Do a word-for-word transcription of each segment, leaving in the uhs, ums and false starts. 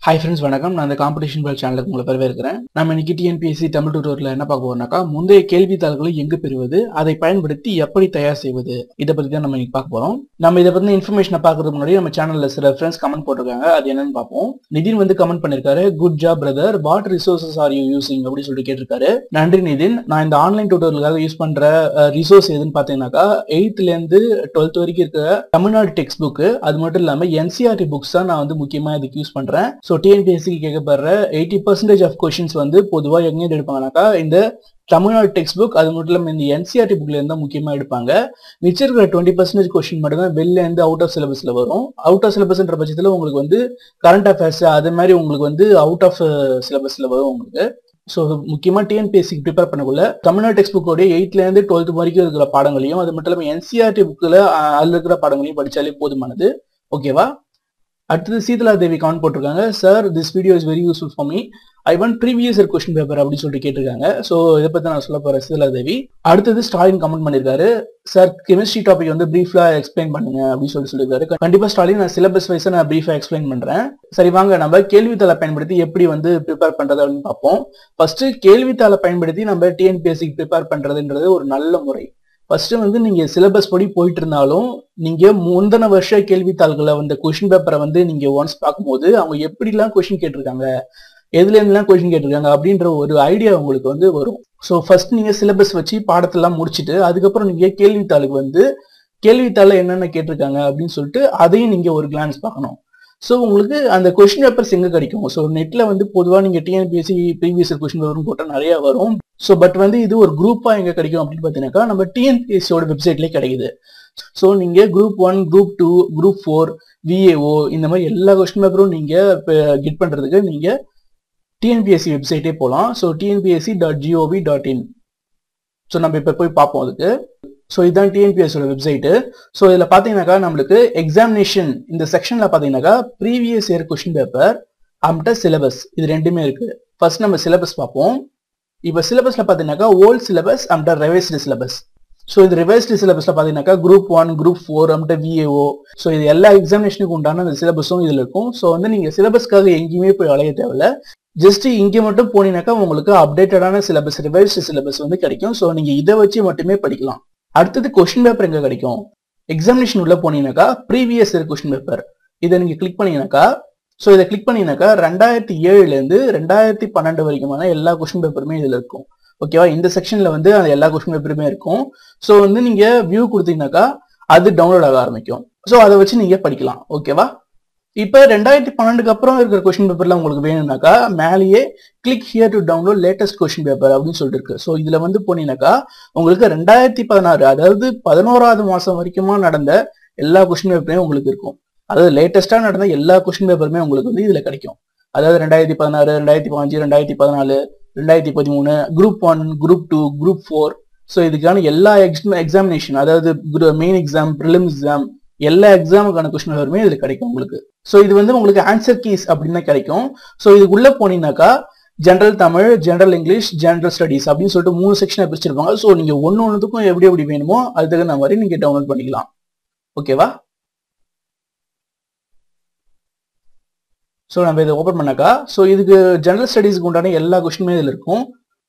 Hi friends, வணக்கம். நான் இந்த காம்படிஷன் வேல் சேனலுக்கு உங்களை வரவேற்கிறேன். நம்ம இன்னைக்கு T N P S C Tamil டியூட்டோரியல்ல என்ன பார்க்க போறோம்னாக்கா, முந்தைய கேள்வித்தாள்களை எங்கு பெறுவது, அதை பயன்படுத்தி எப்படி தயார் செய்வது, இத பத்தி தான் நம்ம இன்னைக்கு பார்க்க போறோம். நம்ம இத பத்தின இன்ஃபர்மேஷனை பார்க்கிறதுக்கு முன்னாடி நம்ம சேனல்ல சில ஃப்ரெண்ட்ஸ் கமெண்ட் போட்டிருக்காங்க. அது என்னன்னு பார்ப்போம். நிதின் வந்து கமெண்ட் பண்ணிருக்காரு, good job brother, what resources are you using அப்படி சொல்லிட்டு கேட்டிருக்காரு. நன்றி நிதின். நான் இந்த ஆன்லைன் டியூட்டோரியலுக்காக யூஸ் பண்ற ரிசோர்ஸ் எதுன்னு பாத்தீங்கன்னாக்கா, எயித்துல இருந்து டுவெல்த் வரைக்கும் இருக்கிற தமிழ்நாடு டெக்ஸ்ட் புக், அது மட்டும் இல்லாம N C R T books தான் நான் வந்து முக்கியமா இதுக்கு யூஸ் பண்றேன். So T N P S C கேட்கப்படுற எயிட்டி பர்சன்டேஜ் ஆஃப் கொஸ்டின்ஸ் வந்து பொதுவா எங்க எடுப்பாங்கனாக்கா, இந்த தமிழ்நாடு டெக்ஸ்ட் புக், அது மட்டும் இல்லாம இந்த N C R T புக்ல இருந்தா முக்கியமா எடுப்பாங்க. மிச்சம் இருக்கிற டுவெண்ட்டி பர்சன்டேஜ் கொஸ்டின் மட்டும் தான் வெளில இருந்து அவுட் ஆஃப் சிலபஸ்ல வரும். அவுட் ஆஃப் சிலபஸ்ன்ற பட்சத்துல உங்களுக்கு வந்து கரண்ட் அஃபேர்ஸ் அது மாதிரி உங்களுக்கு வந்து அவுட் ஆஃப் சிலபஸ்ல வரும் உங்களுக்கு. சோ முக்கியமா T N P S C prepare பண்ணக்குள்ள தமிழ்நாடு டெக்ஸ்ட் புக்கோட எயிட்ல இருந்து டுவெல்த் வரைக்கும் இருக்கிற பாடங்களையும், அது மட்டும் இல்லாம N C R T புக்ல அதுல இருக்கிற பாடங்களையும் படிச்சாலே போதுமானது. ஓகேவா? அடுத்தது சீதலா தேவி கமெண்ட் போட்டிருக்காங்க, sir this video is very useful for me, I want previous year question paper அப்படின்னு சொல்லிட்டு கேட்டிருக்காங்க. சோ இதை பத்தி நான் சொல்ல போறேன் சீதலா தேவி. அடுத்தது ஸ்டாலின் கமெண்ட் பண்ணிருக்காரு, சார் கெமிஸ்ட்ரி டாபிக் வந்து பிரீஃபா எக்ஸ்பிளைன் பண்ணுங்க அப்படின்னு சொல்லி சொல்லியிருக்காரு. கண்டிப்பா ஸ்டாலின், நான் சிலபஸ் வைஸா நான் பிரீஃபா எக்ஸ்பிளைன் பண்றேன். சரி வாங்க நம்ம கேள்வித்தாளை பயன்படுத்தி எப்படி வந்து ப்ரிப்பேர் பண்றது அப்படின்னு பார்ப்போம். ஃபர்ஸ்ட் கேள்வித்தாளை பயன்படுத்தி நம்ம T N P S C prepare பண்றதுன்றது ஒரு நல்ல முறை. ஃபர்ஸ்ட் வந்து நீங்க சிலபஸ் படி போயிட்டு இருந்தாலும், நீங்க முந்தின வருஷ கேள்வித்தாள்களை வந்து கொஸ்டின் பேப்பரை வந்து நீங்க ஒன்ஸ் பார்க்கும்போது அவங்க எப்படி எல்லாம் கொஸ்டின் கேட்டிருக்காங்க, எதுல இருந்தெல்லாம் கொஸ்டின் கேட்டிருக்காங்க அப்படின்ற ஒரு ஐடியா உங்களுக்கு வந்து வரும். ஸோ ஃபர்ஸ்ட் நீங்க சிலபஸ் வச்சு பாடத்தெல்லாம் முடிச்சுட்டு அதுக்கப்புறம் நீங்க கேள்வித்தாளுக்கு வந்து கேள்வித்தாள என்னென்ன கேட்டிருக்காங்க அப்படின்னு சொல்லிட்டு அதையும் நீங்க ஒரு கிளான்ஸ் பார்க்கணும். ஸோ உங்களுக்கு அந்த கொஸ்டின் பேப்பர்ஸ் எங்க கிடைக்கும்? ஸோ நெட்ல வந்து பொதுவாக நீங்க T N P S C previous question paper போட்டால் நிறைய வரும். ஸோ பட் வந்து இது ஒரு குரூப்பா எங்க கிடைக்கும் அப்படின்னு பார்த்தீங்கன்னாக்கா, நம்ம T N P S C ஓட வெப்சைட்லேயே கிடைக்குது. ஸோ நீங்க group one, group two, group four, V A O இந்த மாதிரி எல்லா கொஸ்டின் பேப்பரும் நீங்க கெட் பண்றதுக்கு நீங்க T N P S C வெப்சைட்டே போகலாம். So T N P S C dot gov dot in. So நம்ம இப்போ போய் பார்ப்போம் அதுக்கு. ஸோ இதுதான் T N P S C website. So இதில் பார்த்தீங்கன்னாக்கா நம்மளுக்கு எக்ஸாமினேஷன் இந்த செக்ஷன்ல பார்த்தீங்கன்னாக்கா ப்ரீவியஸ் இயர் கொஸ்டின் பேப்பர் அம்ட்ட சிலபஸ் இது ரெண்டுமே இருக்கு. ஃபர்ஸ்ட் நம்ம சிலபஸ் பார்ப்போம். இப்போ சிலபஸ்ல பார்த்தீங்கன்னாக்கா ஓல்ட் சிலபஸ் அம்ட்ட ரிவைஸ்டு சிலபஸ். ஸோ இது ரிவைஸ்டு சிலபஸ்ல பார்த்தீங்கன்னாக்கா குரூப் ஒன், குரூப் ஃபோர் அம்ட்ட V A O. ஸோ இது எல்லா எக்ஸாமினேஷனுக்கு உண்டான அந்த சிலபஸும் இதுல இருக்கும். ஸோ வந்து நீங்க சிலபஸ்க்காக எங்கேயுமே போய் அலைய தேவையில்ல. ஜஸ்ட் இங்க மட்டும் போனீங்கன்னாக்கா உங்களுக்கு அப்டேட்டடான சிலபஸ், ரிவைஸ்டு சிலபஸ் வந்து கிடைக்கும். ஸோ நீங்க இதை வச்சு மட்டுமே படிக்கலாம். அடுத்தது கொஸ்டின் பேப்பர் எங்க கிடைக்கும்? எக்ஸாமினேஷன் உள்ள போனீங்கன்னாக்கா ப்ரீவியஸ் இயர் கொஸ்டின் பேப்பர் இதை நீங்க கிளிக் பண்ணீங்கன்னாக்கா, ஸோ இதை கிளிக் பண்ணீங்கன்னாக்கா ரெண்டாயிரத்தி ஏழுல இருந்து ரெண்டாயிரத்தி பன்னெண்டு வரைக்குமான எல்லா கொஸ்டின் பேப்பருமே இதுல இருக்கும். ஓகேவா? இந்த செக்ஷன்ல வந்து அந்த எல்லா கொஸ்டின் பேப்பருமே இருக்கும். ஸோ வந்து நீங்க வியூ கொடுத்தீங்கன்னாக்கா அது டவுன்லோட் ஆக ஆரம்பிக்கும். ஸோ அதை வச்சு நீங்க படிக்கலாம். ஓகேவா? இப்ப ரெண்டாயிரத்தி பன்னெண்டுக்கு அப்புறம் இருக்கிற கொஸ்டின் பேப்பர்ல உங்களுக்கு வேணும்னாக்கா மேலேயே click here to download latest question paper அப்படின்னு சொல்லிட்டு இருக்கு. ஸோ இதுல வந்து போனீங்கன்னாக்கா உங்களுக்கு ரெண்டாயிரத்தி பதினாறு அதாவது பதினோராவது மாசம் வரைக்குமா நடந்த எல்லா கொஸ்டின் பேப்பரையும் உங்களுக்கு இருக்கும். அதாவது லேட்டஸ்டா நடந்த எல்லா கொஸ்டின் பேப்பருமே உங்களுக்கு வந்து இதுல கிடைக்கும். அதாவது ரெண்டாயிரத்தி பதினாறு, ரெண்டாயிரத்தி பதினஞ்சு, ரெண்டாயிரத்தி பதினாலு, ரெண்டாயிரத்தி பதிமூணு, group one, group two, group four. So இதுக்கான எல்லா எக்ஸாமினேஷன் அதாவது மெயின் எக்ஸாம், ப்ரிலிம் எக்ஸாம் எல்லா எக்ஸாமுக்கான கொஸ்டின் பேப்பருமே இதுல கிடைக்கும் உங்களுக்கு. ஸோ இது வந்து உங்களுக்கு ஆன்சர் கீஸ் அப்படின்னு கிடைக்கும். ஸோ இதுக்குள்ள போனீங்கன்னாக்கா general Tamil, general English, general studies அப்படின்னு சொல்லிட்டு மூணு செக்ஷனை பிரிச்சிருப்பாங்க. ஸோ நீங்க ஒன்னு ஒன்றுக்கும் எப்படி எப்படி வேணுமோ அதுக்கு தகுந்த மாதிரி நீங்க டவுன்லோட் பண்ணிக்கலாம். ஓகேவா? ஸோ நம்ம இதை ஓபன் பண்ணாக்கா, ஸோ இதுக்கு ஜென்ரல் ஸ்டடிஸ்க்கு உண்டான எல்லா கொஸ்டினுமே இதுல இருக்கும்.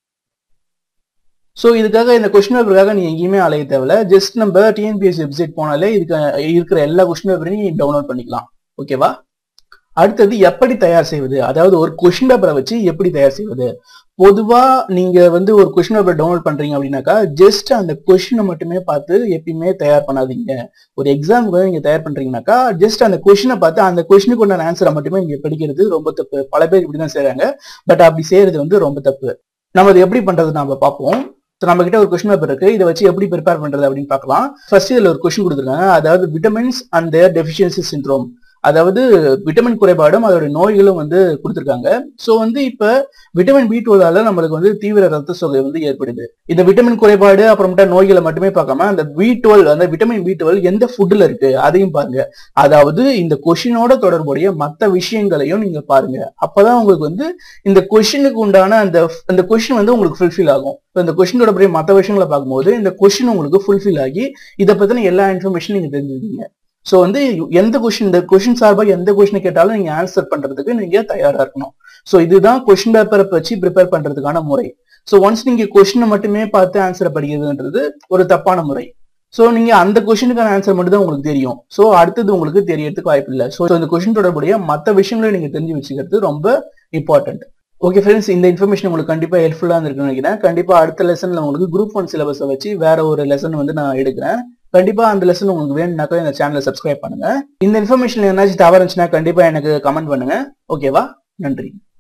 ஸோ இதுக்காக இந்த கொஸ்டின் பேப்பருக்காக நீங்க எங்கேயுமே அலைய தேவையில்ல. ஜஸ்ட் நம்ம T N P S C website போனாலே இதுக்கு இருக்கிற எல்லா கொஸ்டின் பேப்பரையும் நீங்க டவுன்லோட் பண்ணிக்கலாம். ஓகேவா? அடுத்தது எப்படி தயார் செய்வது, அதாவது ஒரு கொஸ்டின் பேப்பரை வச்சு எப்படி தயார் செய்வது. பொதுவா நீங்க வந்து ஒரு கொஸ்டின் பேப்பர் டவுன்லோட் பண்றீங்க அப்படின்னாக்கா ஜஸ்ட் அந்த கொஸ்டினை மட்டுமே பார்த்து எப்பயுமே தயார் பண்ணாதீங்க. ஒரு எக்ஸாமுக்கு நீங்க தயார் பண்றீங்கன்னாக்கா ஜஸ்ட் அந்த கொஸ்டினை பார்த்து அந்த கொஸ்டினுக்கு உண்டான ஆன்சரை மட்டுமே நீங்க படிக்கிறது ரொம்ப தப்பு. பல பேர் இப்படிதான் செய்யறாங்க. பட் அப்படி செய்யறது வந்து ரொம்ப தப்பு. நம்ம அதை எப்படி பண்றது நம்ம பார்ப்போம். நம்ம கிட்ட ஒரு கொஸ்டின் பேப்பர் இருக்கு, இதை வச்சு எப்படி ப்ரிப்பேர் பண்றது அப்படின்னு பார்க்கலாம். ஃபர்ஸ்ட் இதுல ஒரு கொஸ்டின் கொடுத்துருக்காங்க, அதாவது vitamins and their deficiency syndrome, அதாவது விட்டமின் குறைபாடும் அதோட நோய்களும் வந்து கொடுத்துருக்காங்க. ஸோ வந்து இப்ப விட்டமின் பி டுவெல்வால நம்மளுக்கு வந்து தீவிர ரத்த சோகை வந்து ஏற்படுது. இந்த விட்டமின் குறைபாடு அப்புறமேட்டா நோய்களை மட்டுமே பார்க்காம அந்த பி டுவெல் அந்த விட்டமின் பி டுவெல் எந்த ஃபுட்ல இருக்கு அதையும் பாருங்க. அதாவது இந்த கொஸ்டினோட தொடர்புடைய மற்ற விஷயங்களையும் நீங்க பாருங்க. அப்பதான் உங்களுக்கு வந்து இந்த கொஸ்டினுக்கு உண்டான அந்த அந்த கொஸ்டின் வந்து உங்களுக்கு ஃபுல்ஃபில் ஆகும். இந்த கொஸ்டினோட மற்ற விஷயங்களை பார்க்கும்போது இந்த கொஸ்டின் உங்களுக்கு ஃபுல்ஃபில் ஆகி இதை பத்தின எல்லா இன்ஃபர்மேஷனும் நீங்க தெரிஞ்சுக்கிட்டீங்க. சோ வந்து எந்த கொஸ்டின் இந்த கொஸ்டின் சார்பா எந்த கொஸ்டின் கேட்டாலும் நீங்க ஆன்சர் பண்றதுக்கு நீங்க தயாரா இருக்கணும். சோ இதுதான் கொஸ்டின் பேப்பரை வச்சு ப்ரிப்பேர் பண்றதுக்கான முறை. சோ ஒன்ஸ் நீங்க கொஸ்டினை மட்டுமே பார்த்து ஆன்சரை படிக்கிறதுன்றது ஒரு தப்பான முறை. சோ நீங்க அந்த கொஸ்டினுக்கான ஆன்சர் மட்டும் தான் உங்களுக்கு தெரியும். சோ அடுத்தது உங்களுக்கு தெரியறதுக்கு வாய்ப்பு இல்லை. சோ இந்த கொஸ்டின் தொடர்புடைய மற்ற விஷயங்களை நீங்க தெரிஞ்சு வச்சுக்கிறது ரொம்ப இம்பார்ட்டன்ட். ஓகே ஃப்ரெண்ட்ஸ், இந்த இன்ஃபர்மேஷன் உங்களுக்கு கண்டிப்பா ஹெல்ப்ஃபுல்லா இருக்குன்னு நினைக்கிறேன். கண்டிப்பா அடுத்த லெசன்ல உங்களுக்கு குரூப் ஒன் சிலபஸை வச்சு வேற ஒரு லெசன் வந்து நான் எடுக்கிறேன். கண்டிப்பா அந்த லெசன் உங்களுக்கு வேணும்னாக்கா இந்த சேனலை சப்ஸ்கிரைப் பண்ணுங்க. இந்த இன்ஃபர்மேஷன் என்னாச்சும் தவறு இருந்துச்சுன்னா கண்டிப்பா எனக்கு கமெண்ட் பண்ணுங்க. ஓகேவா? நன்றி.